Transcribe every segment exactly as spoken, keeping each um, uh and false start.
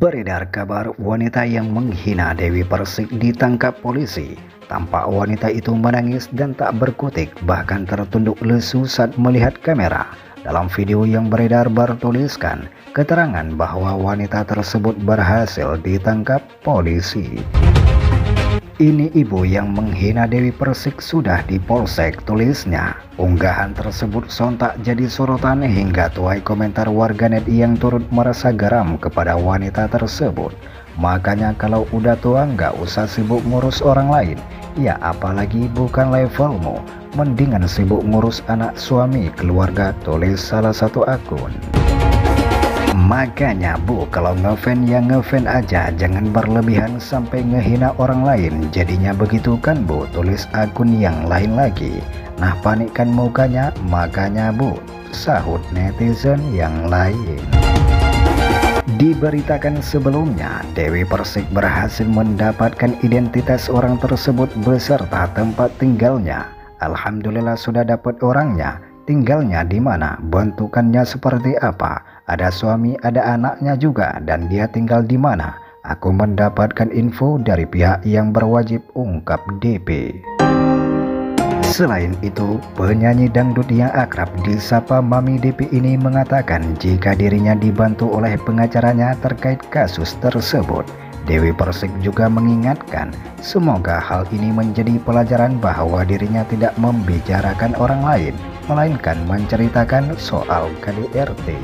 Beredar kabar wanita yang menghina Dewi Persik ditangkap polisi. Tampak wanita itu menangis dan tak berkutik, bahkan tertunduk lesu saat melihat kamera. Dalam video yang beredar bertuliskan keterangan bahwa wanita tersebut berhasil ditangkap polisi. Ini ibu yang menghina Dewi Persik sudah di polsek, tulisnya. Unggahan tersebut sontak jadi sorotan hingga tuai komentar warganet yang turut merasa geram kepada wanita tersebut. Makanya kalau udah tua nggak usah sibuk ngurus orang lain. Ya apalagi bukan levelmu. Mendingan sibuk ngurus anak, suami, keluarga, tulis salah satu akun. Makanya bu, kalau ngefan ya ngefan aja, jangan berlebihan sampai ngehina orang lain. Jadinya begitu kan bu, tulis akun yang lain lagi. Nah panikkan mukanya, makanya bu, sahut netizen yang lain. Diberitakan sebelumnya, Dewi Persik berhasil mendapatkan identitas orang tersebut beserta tempat tinggalnya. Alhamdulillah sudah dapat orangnya. Tinggalnya di mana, bentukannya seperti apa, ada suami, ada anaknya juga, dan dia tinggal di mana. Aku mendapatkan info dari pihak yang berwajib, ungkap D P. Selain itu, penyanyi dangdut yang akrab disapa Mami D P ini mengatakan jika dirinya dibantu oleh pengacaranya terkait kasus tersebut. Dewi Persik juga mengingatkan semoga hal ini menjadi pelajaran bahwa dirinya tidak membicarakan orang lain, melainkan menceritakan soal K D R T.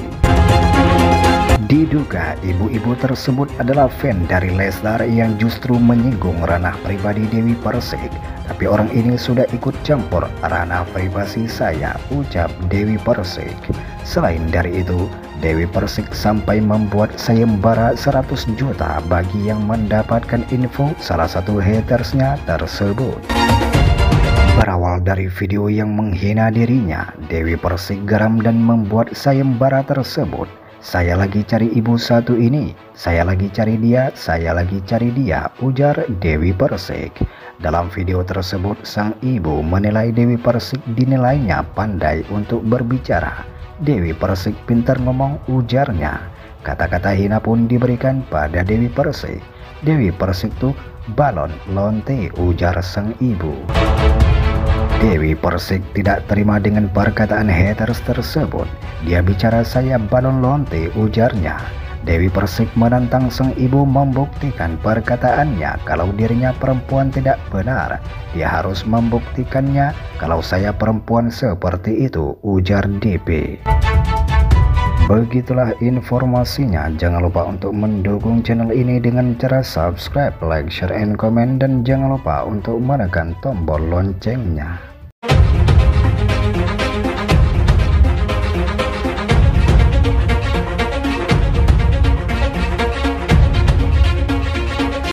Diduga ibu-ibu tersebut adalah fan dari Leslar yang justru menyinggung ranah pribadi Dewi Persik. Tapi orang ini sudah ikut campur ranah privasi saya, ucap Dewi Persik. Selain dari itu, Dewi Persik sampai membuat sayembara seratus juta bagi yang mendapatkan info salah satu hatersnya tersebut. Berawal dari video yang menghina dirinya, Dewi Persik geram dan membuat sayembara tersebut. Saya lagi cari ibu satu ini, saya lagi cari dia, saya lagi cari dia, ujar Dewi Persik. Dalam video tersebut, sang ibu menilai Dewi Persik dinilainya pandai untuk berbicara. Dewi Persik pintar ngomong, ujarnya. Kata-kata hina pun diberikan pada Dewi Persik. Dewi Persik tuh balon lonte, ujar sang ibu. Dewi Persik tidak terima dengan perkataan haters tersebut. Dia bicara saya balon lonte, ujarnya. Dewi Persik menantang sang ibu membuktikan perkataannya kalau dirinya perempuan tidak benar. Dia harus membuktikannya kalau saya perempuan seperti itu, ujar D P. Begitulah informasinya. Jangan lupa untuk mendukung channel ini dengan cara subscribe, like, share, and comment, dan jangan lupa untuk menekan tombol loncengnya.